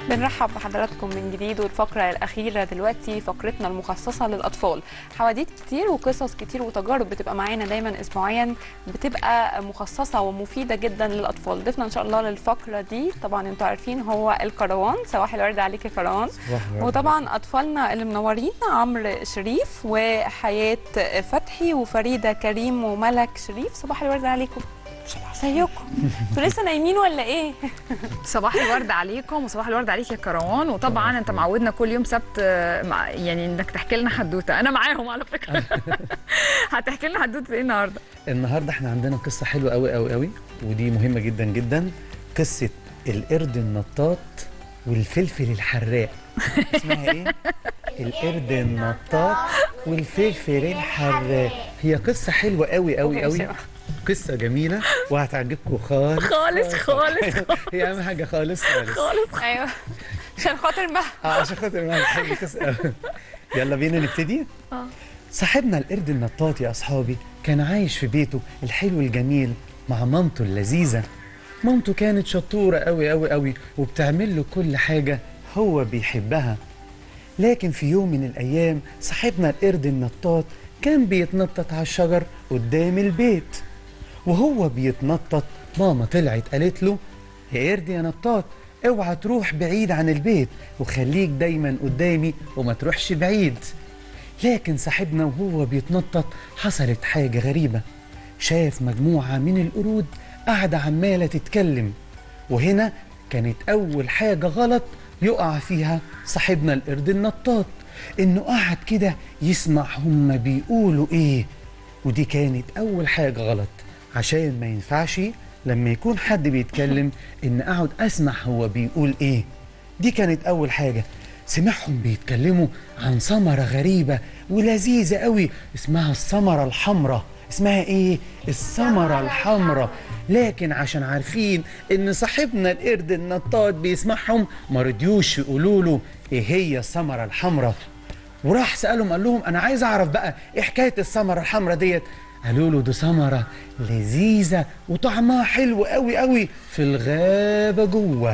بنرحب بحضراتكم من جديد، والفقرة الأخيرة دلوقتي فقرتنا المخصصة للأطفال. حواديت كتير وقصص كتير وتجارب بتبقى معانا دايما أسبوعيا، بتبقى مخصصة ومفيدة جدا للأطفال. ضيفنا إن شاء الله للفقرة دي طبعا انتوا عارفين هو الكروان. صباح الورد عليك يا كروان. وطبعا أطفالنا اللي منورين عمرو شريف وحياة فتحي وفريدة كريم وملك شريف. صباح الورد عليكم. ازيكم؟ انتوا لسه نايمين ولا ايه؟ صباح الورد عليكم وصباح الورد عليك يا كروان. وطبعا انت معودنا كل يوم سبت يعني انك تحكي لنا حدوته. انا معاهم على فكره. هتحكي لنا حدوته ايه النهارده؟ النهارده احنا عندنا قصه حلوه قوي قوي قوي، ودي مهمه جدا جدا. قصه القرد النطاط والفلفل الحراق. اسمها ايه؟ القرد النطاط والفلفل الحراق. هي قصه حلوه قوي قوي قوي، قصة جميلة وهتعجبكم خالص خالص خالص. هي أهم حاجة خالص خالص خالص. أيوه عشان خاطر ما عشان خاطر ما بحب قصة. يلا بينا نبتدي. صاحبنا القرد النطاط يا أصحابي كان عايش في بيته الحلو الجميل مع مامته اللذيذة. مامته كانت شطورة قوي قوي قوي وبتعمل له كل حاجة هو بيحبها. لكن في يوم من الأيام صاحبنا القرد النطاط كان بيتنطط على الشجر قدام البيت. وهو بيتنطط ماما طلعت قالت له: يا قرد يا نطاط، اوعى تروح بعيد عن البيت وخليك دايما قدامي وما تروحش بعيد. لكن صاحبنا وهو بيتنطط حصلت حاجة غريبة. شاف مجموعة من القرود قاعدة عمالة تتكلم، وهنا كانت أول حاجة غلط يقع فيها صاحبنا القرد النطاط، إنه قعد كده يسمع هما بيقولوا إيه. ودي كانت أول حاجة غلط، عشان ما ينفعش لما يكون حد بيتكلم إن أقعد أسمع هو بيقول إيه. دي كانت أول حاجة. سمعهم بيتكلموا عن ثمرة غريبة ولذيذة قوي اسمها الثمرة الحمراء. اسمها إيه؟ الثمرة الحمراء. لكن عشان عارفين إن صاحبنا القرد النطاط بيسمعهم ما رضيوش يقولوا له إيه هي الثمرة الحمراء. وراح سألهم قال لهم: أنا عايز أعرف بقى إيه حكاية الثمرة الحمراء ديت. قالوا له: دي ثمرة لذيذة وطعمها حلو قوي قوي في الغابة جوه.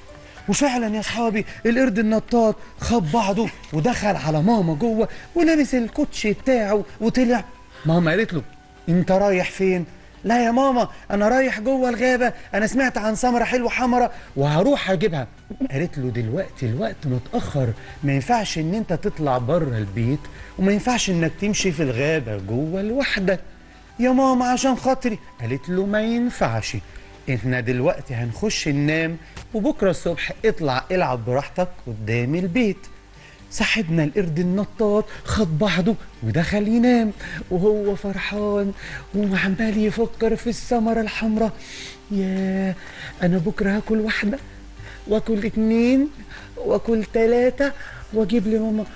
وفعلا يا اصحابي القرد النطاط خد بعضه ودخل على ماما جوه ولبس الكوتشي بتاعه وطلع. ماما قالت له: انت رايح فين؟ لا يا ماما انا رايح جوه الغابه، انا سمعت عن ثمره حلوه حمراء وهروح اجيبها. قالت له: دلوقتي الوقت متاخر، ما ينفعش ان انت تطلع بره البيت وما ينفعش انك تمشي في الغابه جوه لوحدك. يا ماما عشان خاطري. قالت له: ما ينفعش، احنا دلوقتي هنخش ننام وبكره الصبح اطلع العب براحتك قدام البيت. صاحبنا القرد النطاط خد بعضه ودخل ينام وهو فرحان وعمال يفكر في الثمرة الحمراء. ياه، انا بكره هاكل واحدة واكل 2 واكل 3 واجيب لي ماما.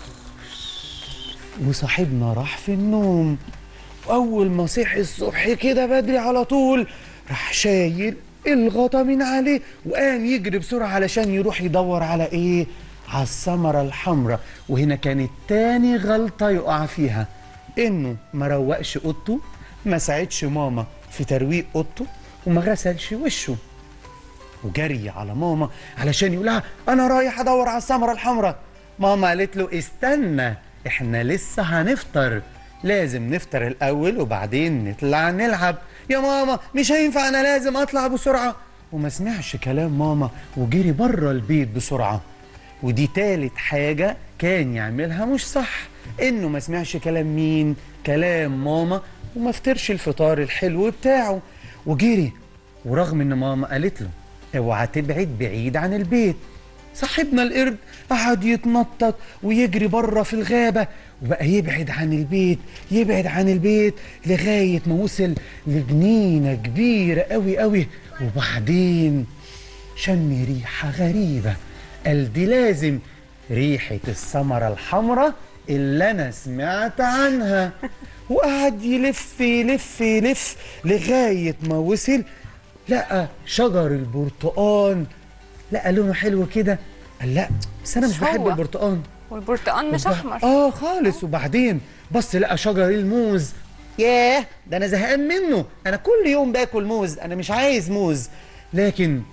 وصاحبنا راح في النوم، واول ما صحي الصبح كده بدري على طول راح شايل الغطا من عليه وقام يجري بسرعة علشان يروح يدور على ايه؟ على الثمرة الحمراء. وهنا كانت تاني غلطة يقع فيها، انه ما روقش اوضته، ما ساعدش ماما في ترويق اوضته، وما غسلش وشه. وجري على ماما علشان يقولها: انا رايح ادور على الثمرة الحمراء. ماما قالت له: استنى، احنا لسه هنفطر، لازم نفطر الاول وبعدين نطلع نلعب. يا ماما مش هينفع، انا لازم اطلع بسرعة. وما سمعش كلام ماما وجري بره البيت بسرعة. ودي تالت حاجة كان يعملها مش صح، انه ما سمعش كلام مين؟ كلام ماما، وما فطرش الفطار الحلو بتاعه وجري. ورغم ان ماما قالت له: اوعى تبعد بعيد عن البيت، صاحبنا القرد قعد يتنطط ويجري بره في الغابة وبقى يبعد عن البيت، يبعد عن البيت لغاية ما وصل لجنينة كبيرة قوي قوي. وبعدين شم ريحة غريبة، قال: دي لازم ريحة الثمرة الحمراء اللي أنا سمعت عنها. وقعد يلف يلف يلف لغاية ما وصل لقى شجر البرتقال. لقى لونه حلو كده، قال: لا بس أنا مش بحب البرتقال، والبرتقال مش أحمر خالص. وبعدين بص لقى شجر الموز. ياه، ده أنا زهقان منه، أنا كل يوم باكل موز، أنا مش عايز موز. لكن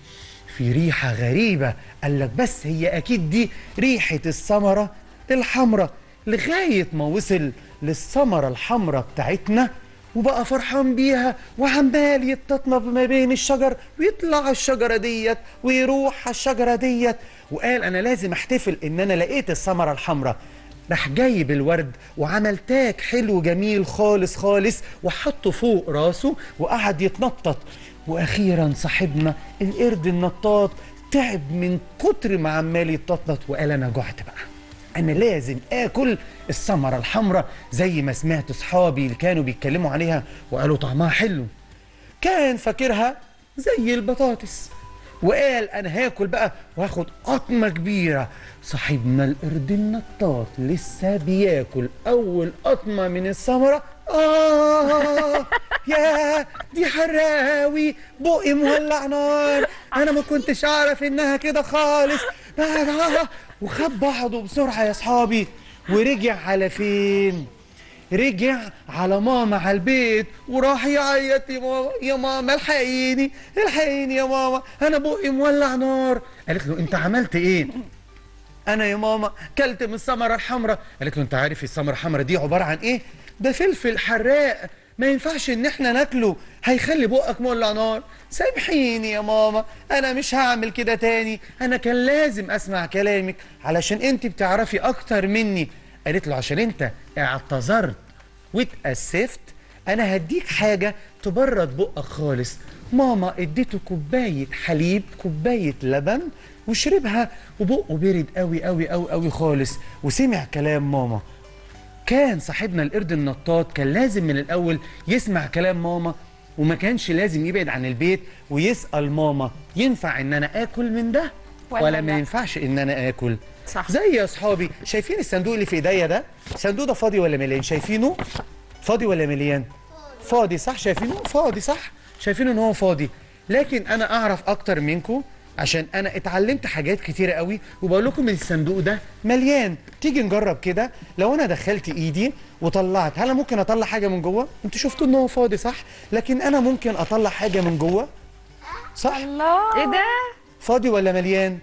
في ريحة غريبة. قال لك بس هي أكيد دي ريحة الثمرة الحمراء، لغاية ما وصل للثمرة الحمراء بتاعتنا وبقى فرحان بيها وعمال يتطنب ما بين الشجر ويطلع على الشجرة ديت ويروح على الشجرة ديت، وقال أنا لازم أحتفل إن أنا لقيت الثمرة الحمراء. راح جايب الورد وعمل تاج حلو جميل خالص خالص وحطه فوق راسه وقعد يتنطط. واخيرا صاحبنا القرد النطاط تعب من كتر ما عمال يتنطط وقال انا جعت بقى، انا لازم اكل الثمره الحمراء زي ما سمعت اصحابي اللي كانوا بيتكلموا عليها وقالوا طعمها حلو. كان فاكرها زي البطاطس وقال انا هاكل بقى وهاخد قطمه كبيره. صاحبنا القرد النطاط لسه بياكل اول قطمه من الثمره، يا دي حراوي بقي مولع نار، انا ما كنتش اعرف انها كده خالص. وخد بعضه بسرعه يا اصحابي ورجع على فين؟ رجع على ماما على البيت وراح يعيط يا ماما يا ماما الحقيني الحقيني يا ماما انا بقي مولع نار. قالت له انت عملت ايه؟ انا يا ماما كلت من الثمره الحمراء. قالت له انت عارف الثمره الحمراء دي عباره عن ايه؟ ده فلفل حراق ما ينفعش ان احنا ناكله، هيخلي بقك مولع نار. سامحيني يا ماما انا مش هعمل كده تاني، انا كان لازم اسمع كلامك علشان انت بتعرفي اكتر مني. قالت له عشان انت اعتذرت واتأسفت انا هديك حاجة تبرد بقك خالص. ماما اديته كوباية حليب كوباية لبن وشربها وبقه برد قوي قوي قوي قوي خالص وسمع كلام ماما. كان صاحبنا القرد النطاط كان لازم من الاول يسمع كلام ماما وما كانش لازم يبعد عن البيت ويسأل ماما ينفع ان انا اكل من ده ولا ما ينفعش ان انا اكل. صح. زي يا اصحابي شايفين الصندوق اللي في ايديا ده؟ الصندوق ده فاضي ولا مليان؟ شايفينه؟ فاضي ولا مليان؟ فاضي صح؟ شايفينه؟ فاضي صح؟ شايفينه ان هو فاضي، لكن انا اعرف اكتر منكم عشان انا اتعلمت حاجات كتيره قوي وبقول لكم ان الصندوق ده مليان. تيجي نجرب كده، لو انا دخلت ايدي وطلعت، هل ممكن اطلع حاجه من جوه؟ انتوا شفتوا ان هو فاضي صح؟ لكن انا ممكن اطلع حاجه من جوه صح؟ الله ايه ده؟ فاضي ولا مليان؟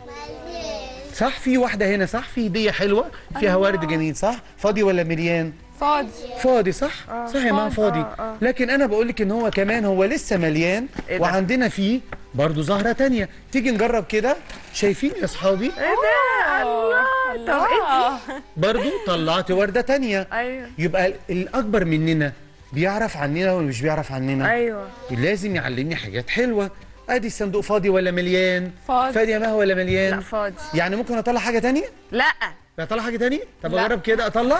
صح؟ في واحدة هنا صح؟ في هدية حلوة فيها ورد جميل صح؟ فاضي ولا مليان؟ فاضي. فاضي صح؟ صح يا ماما فاضي. لكن أنا بقول لك إن هو كمان هو لسه مليان وعندنا فيه برضه زهرة تانية. تيجي نجرب كده. شايفين يا أصحابي؟ ايه ده؟ الله. طب ايه دي؟ برضه طلعت وردة تانية. ايوه. يبقى الأكبر مننا بيعرف عننا ولا مش بيعرف عننا؟ ايوه. لازم يعلمني حاجات حلوة. ادي الصندوق فاضي ولا مليان؟ فاضي. فاضي يا مها ولا مليان؟ لا فاضي. يعني ممكن اطلع حاجه تانية؟ لا. اطلع حاجه تانية؟ طب لا. اجرب كده اطلع؟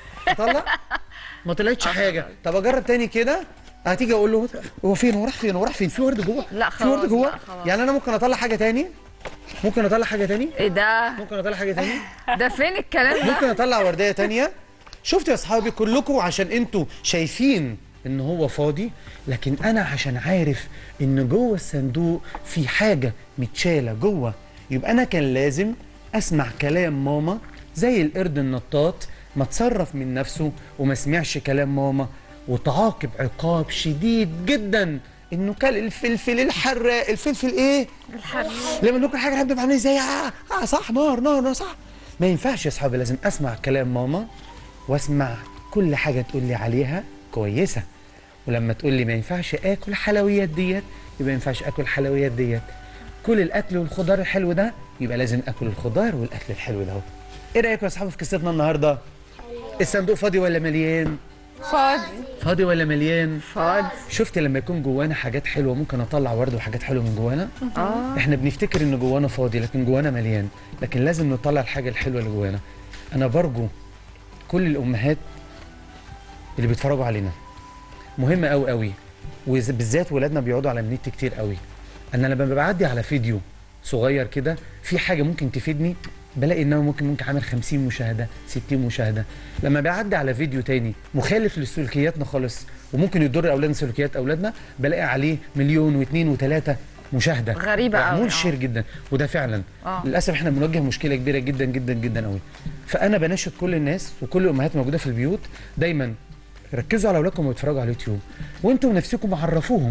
ما طلعتش حاجه. طب اجرب تاني كده. هتيجي اقول له هو فين؟ هو راح فين؟ هو راح فين؟ في ورد جوه؟ لا في ورد خلاص، جوه؟ لا خلاص. يعني انا ممكن اطلع حاجه تاني؟ ممكن اطلع حاجه تاني؟ ايه ده؟ ممكن اطلع حاجه تاني؟ ده فين الكلام ده؟ ممكن اطلع ورديه تانية؟ شفتوا يا اصحابي كلكم عشان انتوا شايفين ان هو فاضي، لكن انا عشان عارف ان جوه الصندوق في حاجه متشاله جوه، يبقى انا كان لازم اسمع كلام ماما زي القرد النطاط ما تصرف من نفسه وما سمعش كلام ماما وتعاقب عقاب شديد جدا انه كل الفلفل الحراق. الفلفل ايه؟ الحراق. لما ناكل حاجه بنبقى عاملين زي صح نار نار نار صح. ما ينفعش يا اصحابي، لازم اسمع كلام ماما واسمع كل حاجه تقول لي عليها كويسه. ولما تقول لي ما ينفعش اكل الحلويات ديت يبقى ما ينفعش اكل الحلويات ديت. كل الاكل والخضار الحلو ده يبقى لازم اكل الخضار والاكل الحلو ده. ايه رايكم يا اصحابي في قصتنا النهارده؟ الصندوق فاضي ولا مليان؟ فاضي. فاضي ولا مليان؟ فاضي. شفت لما يكون جوانا حاجات حلوه ممكن اطلع ورد وحاجات حلوه من جوانا؟ احنا بنفتكر ان جوانا فاضي لكن جوانا مليان، لكن لازم نطلع الحاجه الحلوه اللي جوانا. انا برجو كل الامهات اللي بيتفرجوا علينا، مهم قوي قوي وبالذات ولادنا بيقعدوا على النت كتير قوي. انا لما بعدي على فيديو صغير كده في حاجه ممكن تفيدني بلاقي انه ممكن عامل 50 مشاهده 60 مشاهده. لما بعدي على فيديو تاني مخالف لسلوكياتنا خالص وممكن يضر اولادنا سلوكيات اولادنا بلاقي عليه مليون واثنين وثلاثه مشاهده غريبه قوي. معمول شير جدا، وده فعلا للاسف احنا بنواجه مشكله كبيره جدا جدا جدا قوي. فانا بناشد كل الناس وكل الامهات موجوده في البيوت دايما ركزوا على اولادكم ويتفرجوا على اليوتيوب، وانتم نفسكم عرفوهم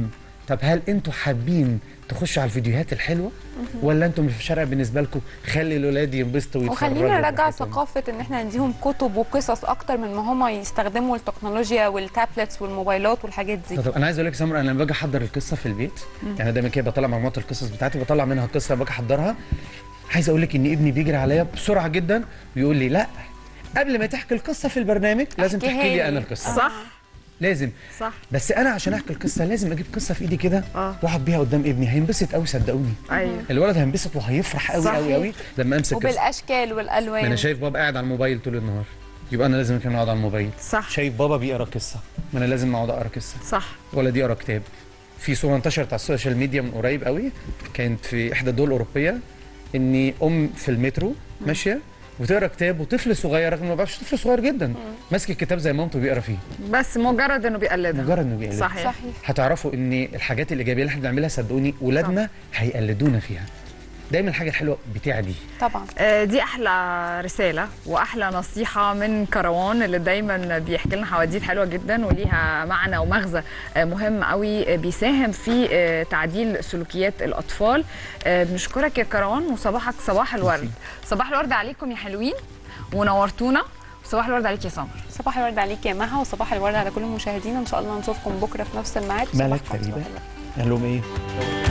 طب هل انتوا حابين تخشوا على الفيديوهات الحلوه ولا انتوا مش فارقه بالنسبه لكم خلي الاولاد ينبسطوا ويتفرجوا؟ وخلينا نرجع ثقافه ان احنا نديهم كتب وقصص اكتر من ما هم يستخدموا التكنولوجيا والتابلتس والموبايلات والحاجات دي. طب انا عايز اقول لك يا سمر، انا لما باجي احضر القصه في البيت يعني دايما كده بطلع مجموعه القصص بتاعتي، بطلع منها قصه باجي احضرها، عايز اقول لك ان ابني بيجري عليا بسرعه جدا ويقول لي لا قبل ما تحكي القصه في البرنامج لازم تحكي لي انا القصه. صح لازم. صح. بس انا عشان احكي القصه لازم اجيب قصه في ايدي كده واقعد بيها قدام ابني، هينبسط قوي صدقوني. ايوه الولد هينبسط وهيفرح قوي قوي قوي لما امسك قصه. وبالاشكال والالوان. ما انا شايف بابا قاعد على الموبايل طول النهار، يبقى انا لازم كمان اقعد على الموبايل. صح. شايف بابا بيقرا قصه، ما انا لازم اقعد اقرا قصه. صح. ولد يقرا كتاب. في صوره انتشرت على السوشيال ميديا من قريب قوي، كانت في احدى الدول الاوروبيه، ان ام في المترو ماشيه وتقرا كتاب وطفل صغير، رغم ما بيعرفش، طفل صغير جدا ماسك الكتاب زي مامته بيقرا فيه، بس مجرد انه بيقلدها. مجرد انه بيقلدها. صحيح. هتعرفوا ان الحاجات الايجابيه اللي احنا بنعملها صدقوني ولادنا هيقلدونا فيها. دايما الحاجه الحلوه بتعدي. طبعا. دي احلى رساله واحلى نصيحه من كروان اللي دايما بيحكي لنا حواديت حلوه جدا وليها معنى ومغزى مهم قوي بيساهم في تعديل سلوكيات الاطفال. بنشكرك يا كروان وصباحك صباح الورد. صباح الورد عليكم يا حلوين ونورتونا. صباح الورد عليك يا سمر. صباح الورد عليك يا مها، وصباح الورد على كل المشاهدين. ان شاء الله نشوفكم بكره في نفس الميعاد. مالك فريده؟ قال لهم ايه؟